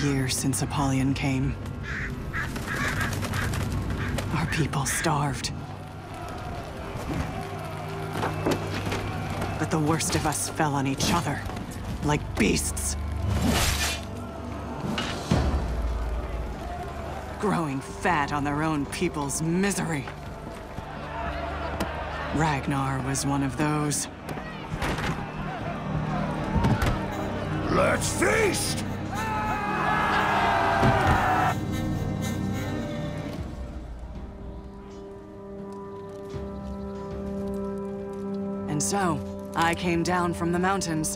year since Apollyon came. Our people starved. But the worst of us fell on each other, like beasts. Growing fat on their own people's misery. Ragnar was one of those. Let's feast! And so, I came down from the mountains.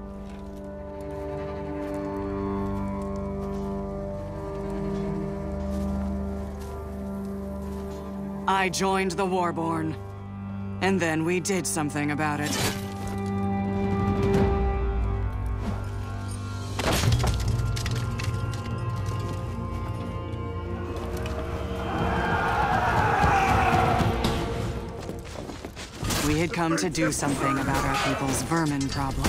I joined the Warborn. And then we did something about it. We had come to do something about our people's vermin problem.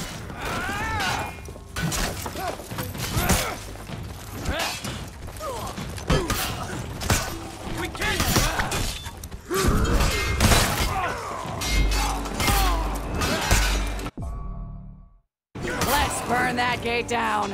Let's burn that gate down!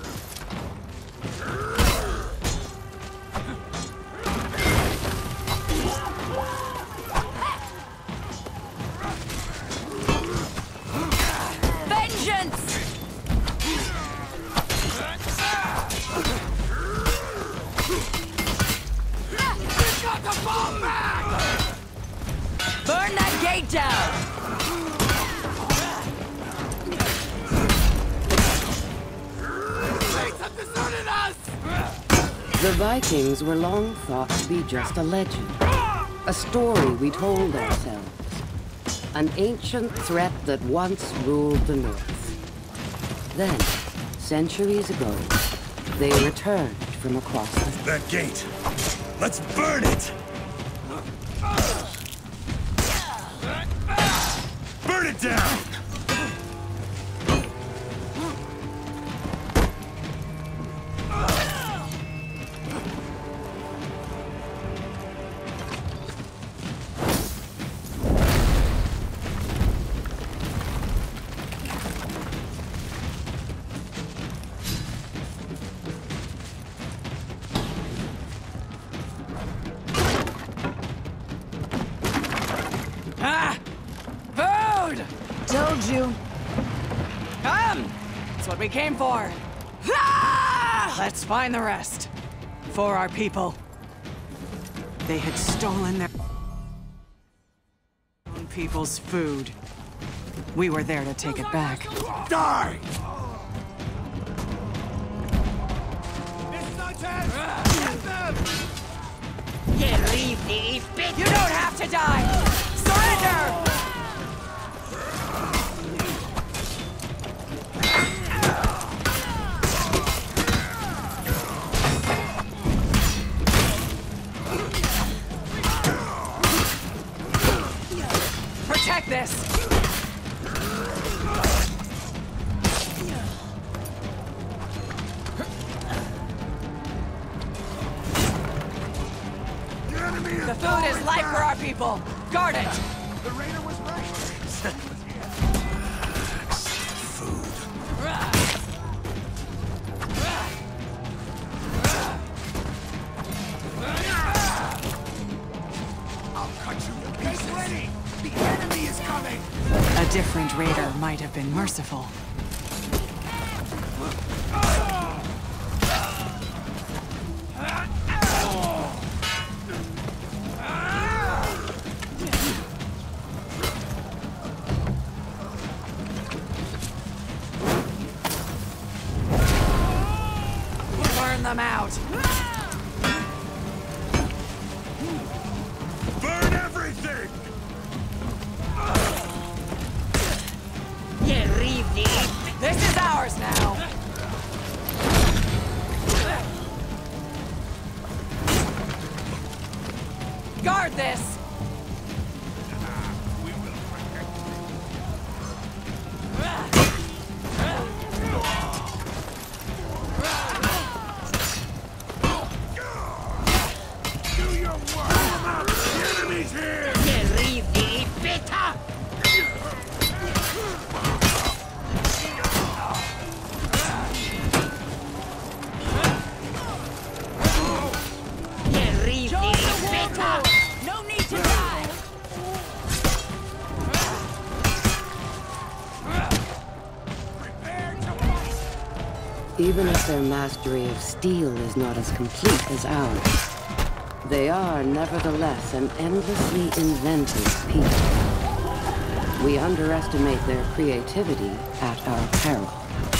Burn that gate down! The Vikings were long thought to be just a legend. A story we told ourselves. An ancient threat that once ruled the North. Then, centuries ago, they returned from across the... That gate! Let's burn it! Burn it down! Told you. Come! That's what we came for. Ah! Let's find the rest. For our people. They had stolen their own people's food. We were there to take it back. Die! You don't have to die! Surrender! Protect this! The food is life for our people! Guard it! The raider was right! Food. I'll cut you to pieces! Get ready! The enemy is coming! A different raider might have been merciful. Burn them out! Burn everything! This is ours now! Guard this! We will protect you. Even if their mastery of steel is not as complete as ours, they are nevertheless an endlessly inventive people. We underestimate their creativity at our peril.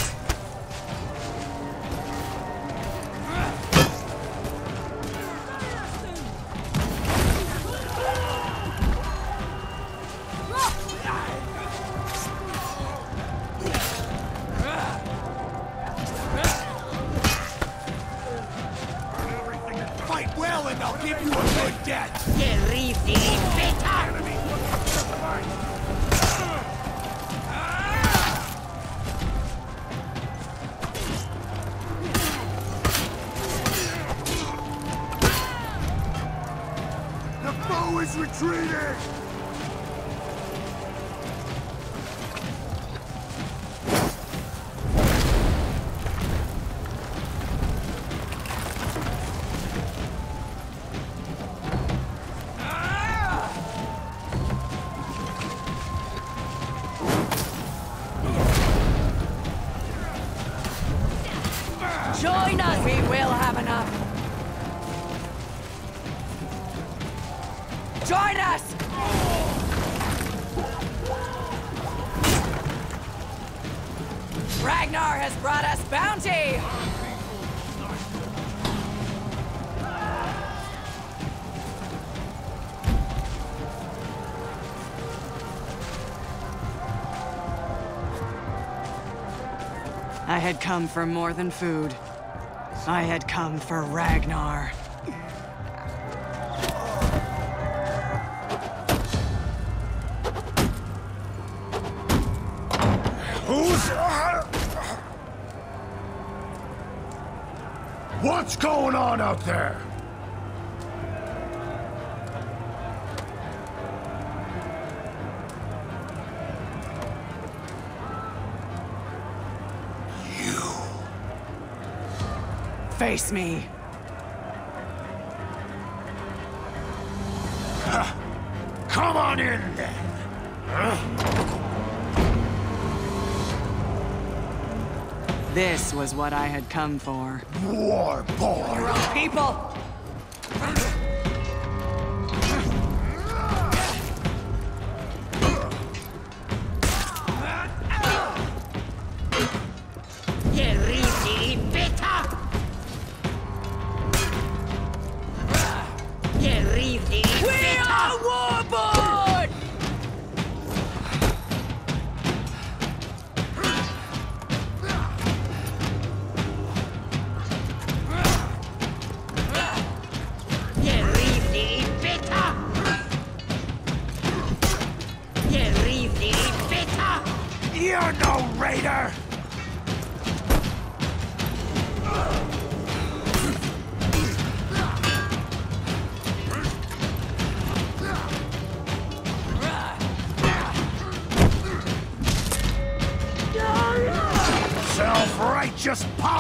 Fight well and I'll give you a good death! The foe is retreating! Join us! We will have enough! Join us! Ragnar has brought us bounty! I had come for more than food. I had come for Ragnar. What's going on out there? Face me. Come on in, then! This was what I had come for. War boy! People! We are warborn! You're no raider! Self-righteous pop!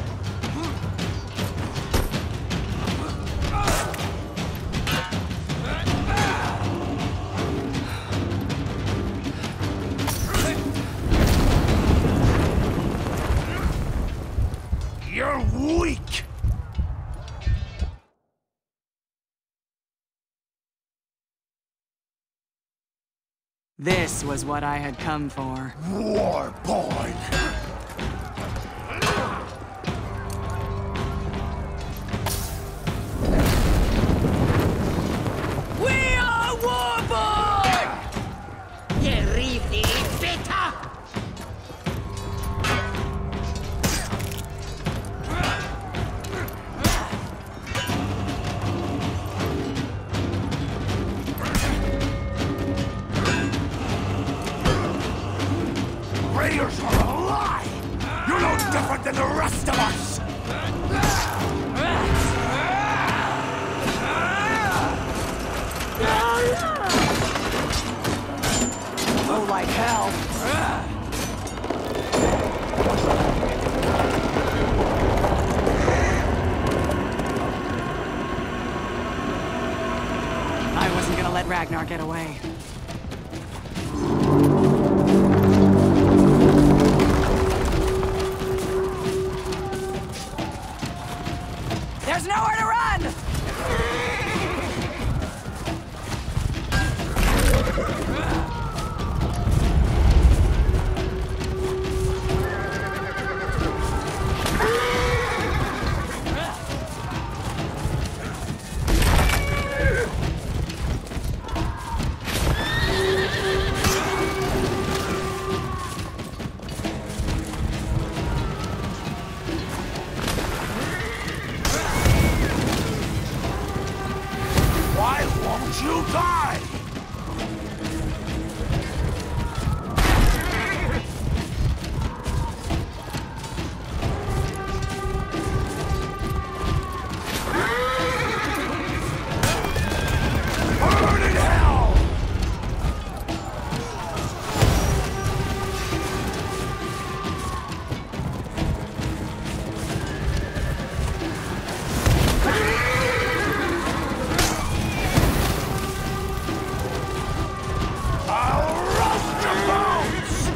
You're weak! This was what I had come for. War boy! We are warborn! Raiders are a lie! You're no different than the rest of us! Oh, like hell. I wasn't gonna let Ragnar get away. nowhere to run! Why won't you die? Burn in hell! I'll roast your bones!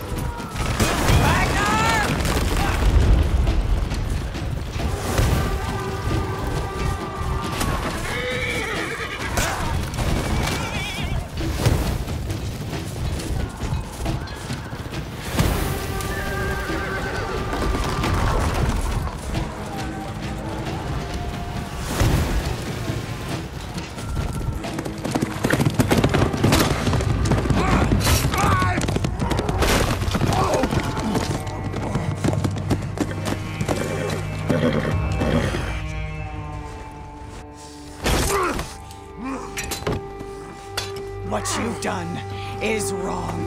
What you've done is wrong.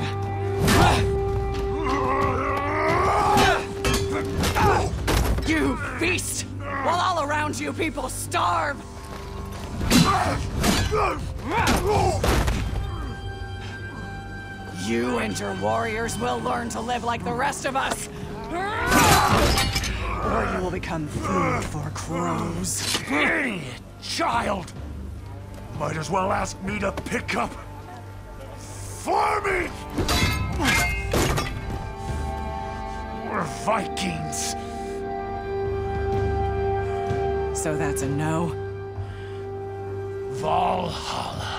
You feast, while all around you people starve! You and your warriors will learn to live like the rest of us! Or you will become food for crows. Idiot child! Might as well ask me to pick up farming! We're Vikings! So that's a no? Valhalla.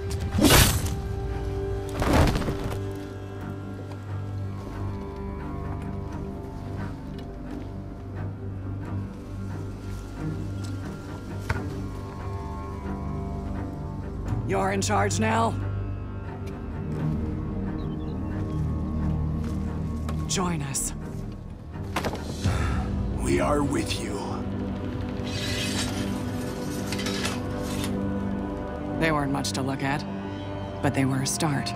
You're in charge now? Join us. We are with you. They weren't much to look at, but they were a start.